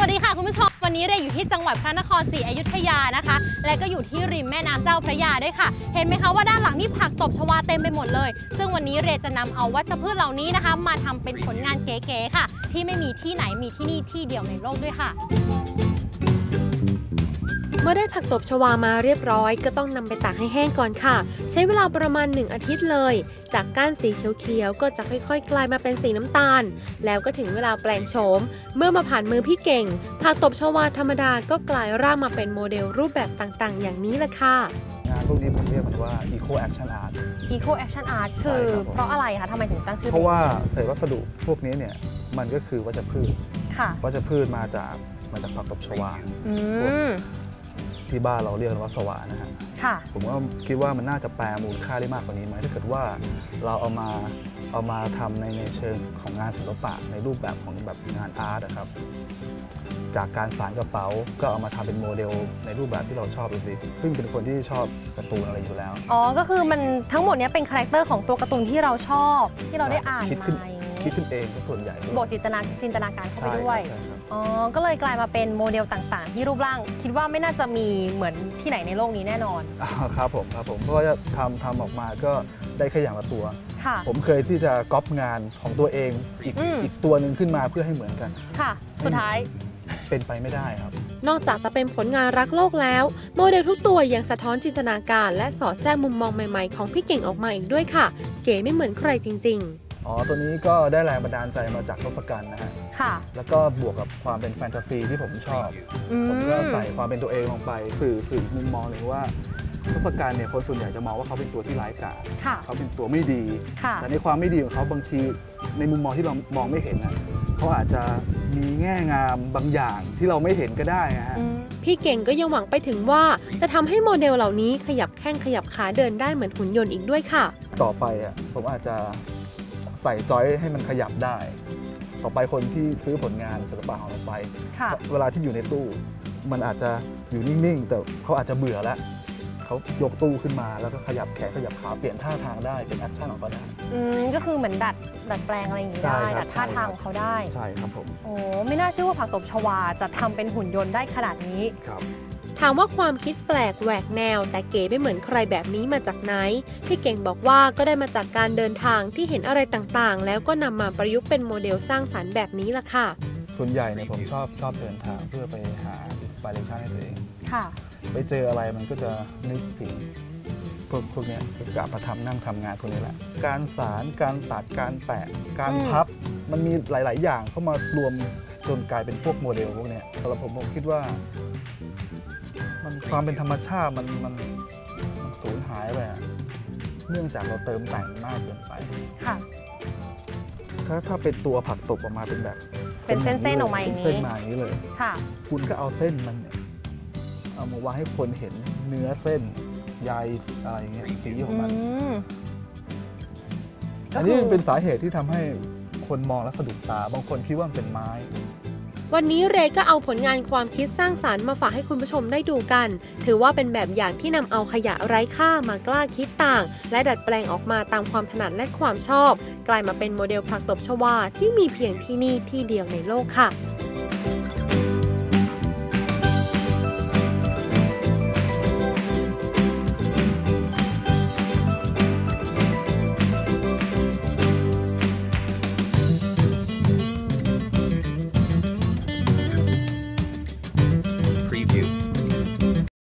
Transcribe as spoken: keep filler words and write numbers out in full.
วัสดีค่ะคุณผู้ชมวันนี้เรย์อยู่ที่จังหวัดพระนครศรีอยุธยานะคะและก็อยู่ที่ริมแม่น้ำเจ้าพระยาด้วยค่ะเห็นไหมคะว่าด้านหลังนี่ผักตบชวาเต็มไปหมดเลยซึ่งวันนี้เรย์จะนำเอาวัชพืชเหล่านี้นะคะมาทำเป็นผลงานเก๋ๆค่ะที่ไม่มีที่ไหนมีที่นี่ที่เดียวในโลกด้วยค่ะเมื่อได้ผักตบชวามาเรียบร้อยก็ต้องนำไปตากให้แห้งก่อนค่ะใช้เวลาประมาณหนึ่งอาทิตย์เลยจากก้านสีเขียวๆก็จะค่อยๆกลายมาเป็นสีน้ำตาลแล้วก็ถึงเวลาแปลงโฉมเมื่อมาผ่านมือพี่เก่งผักตบชวาธรรมดาก็กลายร่างมาเป็นโมเดลรูปแบบต่างๆอย่างนี้แหละค่ะงานพวกนี้ผมเรียกมันว่า Eco Action Art Eco Action Art คือเพราะอะไรคะทำไมถึงตั้งชื่อเพราะว่าเศษวัสดุพวกนี้เนี่ยมันก็คือวัชพืชวัชพืชมาจากมาจากผักตบชวาที่บ้านเราเรียกว่าสวานะฮะผมก็คิดว่ามันน่าจะแปลมูลค่าได้มากกว่านี้ไหมถ้าเกิดว่าเราเอามาเอามาทำในในเชิงของงานศิลปะในรูปแบบของแบบงานอาร์ตนะครับจากการสานกระเป๋าก็เอามาทำเป็นโมเดลในรูปแบบที่เราชอบดูสิซึ่งเป็นคนที่ชอบการ์ตูนอะไรอยู่แล้วอ๋อก็คือมันทั้งหมดนี้เป็นคาแรคเตอร์ของตัวการ์ตูนที่เราชอบที่เราได้อ่านมาคิดขึ้นเองส่วนใหญ่บทจินตนาจินตนาการเข้าไปด้วยอ๋อก็เลยกลายมาเป็นโมเดลต่างๆที่รูปร่างคิดว่าไม่น่าจะมีเหมือนที่ไหนในโลกนี้แน่นอนครับผมครับผมเพราะว่าทำทำออกมาก็ได้แค่อย่างละตัวผมเคยที่จะก๊อปงานของตัวเองอีกอีกตัวหนึ่งขึ้นมาเพื่อให้เหมือนกันค่ะสุดท้ายเป็นไปไม่ได้ครับนอกจากจะเป็นผลงานรักโลกแล้วโมเดลทุกตัวยังสะท้อนจินตนาการและสอดแทรกมุมมองใหม่ๆของพี่เก่งออกมาอีกด้วยค่ะเก๋ไม่เหมือนใครจริงๆอ๋อตัวนี้ก็ได้แรงบันดาลใจมาจากทศกัณฐ์นะฮะค่ะแล้วก็บวกกับความเป็นแฟนตาซีที่ผมชอบผมก็ใส่ความเป็นตัวเองลงไปสื่อสื่อมุมมองเลยว่าทศกัณฐ์เนี่ยคนส่วนใหญ่จะมองว่าเขาเป็นตัวที่ร้ายกาจเขาเป็นตัวไม่ดีแต่ในความไม่ดีของเขาบางทีในมุมมองที่เรามองไม่เห็นนะเขาอาจจะมีแง่งามบางอย่างที่เราไม่เห็นก็ได้นะฮะพี่เก่งก็ยังหวังไปถึงว่าจะทำให้โมเดลเหล่านี้ขยับแข้งขยับขาเดินได้เหมือนหุ่นยนต์อีกด้วยค่ะต่อไปอ่ะผมอาจจะใส่จอยให้มันขยับได้ต่อไปคนที่ซื้อผลงานศิลปะของเราไปเวลาที่อยู่ในตู้มันอาจจะอยู่นิ่งๆแต่เขาอาจจะเบื่อแล้วเขายกตู้ขึ้นมาแล้วก็ขยับแขนขยับขาเปลี่ยนท่าทางได้เป็นแอคชั่นออกมาได้อืมก็คือเหมือนดัดดัดแปลงอะไรอย่างนี้ได้ดัดท่าทางของเขาได้ใช่ครับผมโอ้ไม่น่าเชื่อว่าผักตบชวาจะทำเป็นหุ่นยนต์ได้ขนาดนี้ครับถามว่าความคิดแปลกแหวกแนวแต่เก๋ไม่เหมือนใครแบบนี้มาจากไหนพี่เก่งบอกว่าก็ได้มาจากการเดินทางที่เห็นอะไรต่างๆแล้วก็นำมาประยุกต์เป็นโมเดลสร้างสรรค์แบบนี้ล่ะค่ะส่วนใหญ่เนี่ยผมชอบชอบเดินทางเพื่อไปหาอินสปิเรชันให้ตัวเองค่ะไปเจออะไรมันก็จะนึกถึงพวกพวกนี้กลับมาทำนั่งทำงานพวกนี้แหละการสานการตัดการแปะการพับมันมีหลายๆอย่างเข้ามารวมจนกลายเป็นพวกโมเดลพวกนี้สำหรับผมผมคิดว่ามันความเป็นธรรมชาติมันมันมันสูญหายไปเนื่องจากเราเติมแต่งมากเกินไปค่ะถ้าถ้าเป็นตัวผักตบออกมาเป็นแบบเป็นเส้นๆออกมาอย่างนี้เส้นมาอย่างนี้เลยค่ะคุณก็เอาเส้นมันเนี่ยเอามาวางให้คนเห็นเนื้อเส้นใยอะไรอย่างเงี้ยสีของมันอันนี้เป็นสาเหตุที่ทำให้คนมองแล้วสะดุดตาบางคนคิดว่ามันเป็นไม้วันนี้เรย์ก็เอาผลงานความคิดสร้างสรรค์มาฝากให้คุณผู้ชมได้ดูกันถือว่าเป็นแบบอย่างที่นำเอาขยะไร้ค่ามากล้าคิดต่างและดัดแปลงออกมาตามความถนัดและความชอบกลายมาเป็นโมเดลผักตบชวาที่มีเพียงที่นี่ที่เดียวในโลกค่ะ